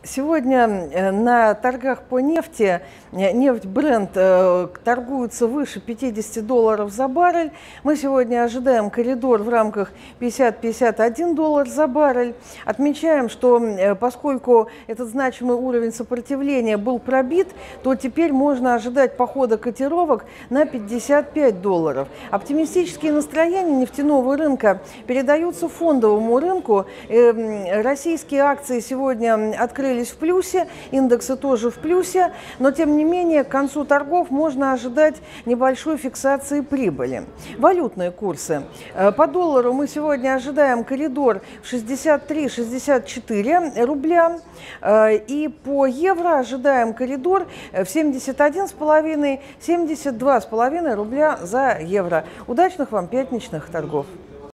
Сегодня на торгах по нефти нефть Brent торгуется выше $50 за баррель. Мы сегодня ожидаем коридор в рамках 50-51 доллар за баррель. Отмечаем, что поскольку этот значимый уровень сопротивления был пробит, то теперь можно ожидать похода котировок на 55 долларов. Оптимистические настроения нефтяного рынка передаются фондовому рынку. Российские акции сегодня открылись в плюсе, индексы тоже в плюсе, но тем не менее к концу торгов можно ожидать небольшой фиксации прибыли. Валютные курсы. По доллару мы сегодня ожидаем коридор в 63-64 рубля, и по евро ожидаем коридор в 71,5-72,5 рубля за евро. Удачных вам пятничных торгов!